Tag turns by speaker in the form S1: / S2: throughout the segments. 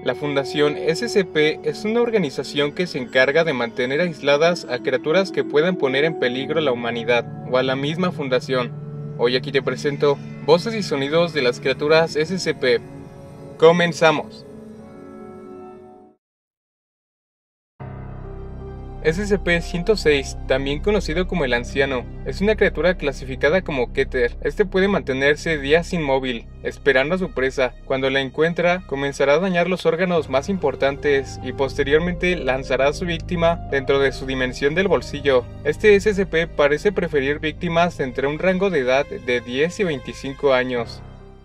S1: La Fundación SCP es una organización que se encarga de mantener aisladas a criaturas que puedan poner en peligro a la humanidad o a la misma fundación. Hoy aquí te presento voces y sonidos de las criaturas SCP. ¡Comenzamos! SCP-106, también conocido como el Anciano, es una criatura clasificada como Keter. Este puede mantenerse días inmóvil, esperando a su presa. Cuando la encuentra, comenzará a dañar los órganos más importantes y posteriormente lanzará a su víctima dentro de su dimensión del bolsillo. Este SCP parece preferir víctimas entre un rango de edad de 10 y 25 años.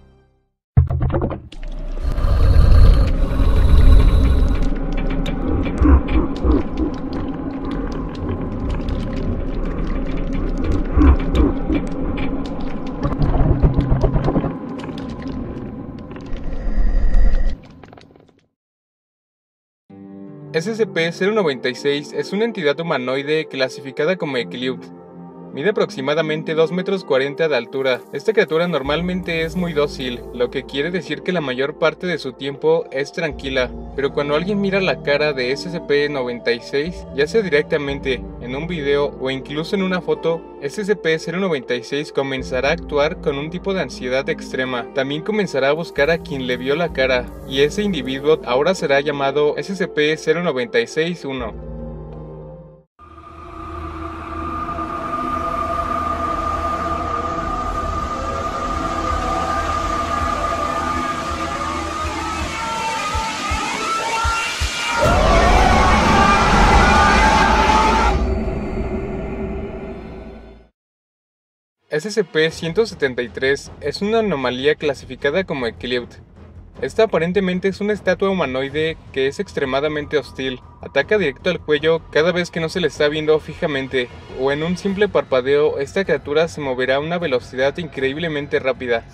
S1: SCP-096 es una entidad humanoide clasificada como Eclipse. Mide aproximadamente 2,40 m de altura. Esta criatura normalmente es muy dócil, lo que quiere decir que la mayor parte de su tiempo es tranquila. Pero cuando alguien mira la cara de SCP-96, ya sea directamente en un video o incluso en una foto, SCP-096 comenzará a actuar con un tipo de ansiedad extrema. También comenzará a buscar a quien le vio la cara, y ese individuo ahora será llamado SCP-096-1. SCP-173 es una anomalía clasificada como Eclipse. Esta aparentemente es una estatua humanoide que es extremadamente hostil. Ataca directo al cuello cada vez que no se le está viendo fijamente, o en un simple parpadeo esta criatura se moverá a una velocidad increíblemente rápida.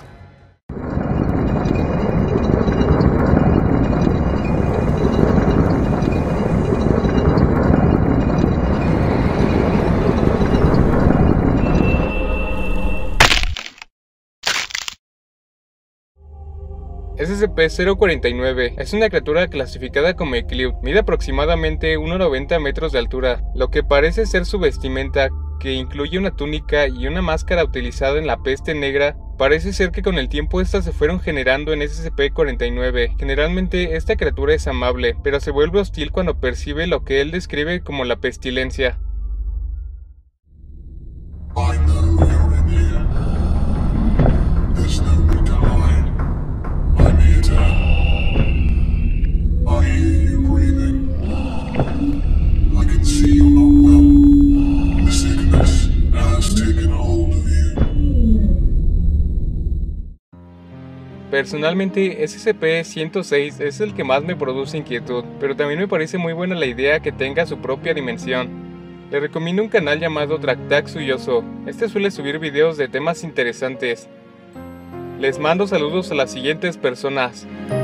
S1: SCP-049 es una criatura clasificada como Eclipse. Mide aproximadamente 1,90 metros de altura, lo que parece ser su vestimenta, que incluye una túnica y una máscara utilizada en la peste negra. Parece ser que con el tiempo estas se fueron generando en SCP-49. Generalmente esta criatura es amable, pero se vuelve hostil cuando percibe lo que él describe como la pestilencia. Personalmente, SCP-106 es el que más me produce inquietud, pero también me parece muy buena la idea que tenga su propia dimensión. Le recomiendo un canal llamado Traktaxuyoso. Este suele subir videos de temas interesantes. Les mando saludos a las siguientes personas.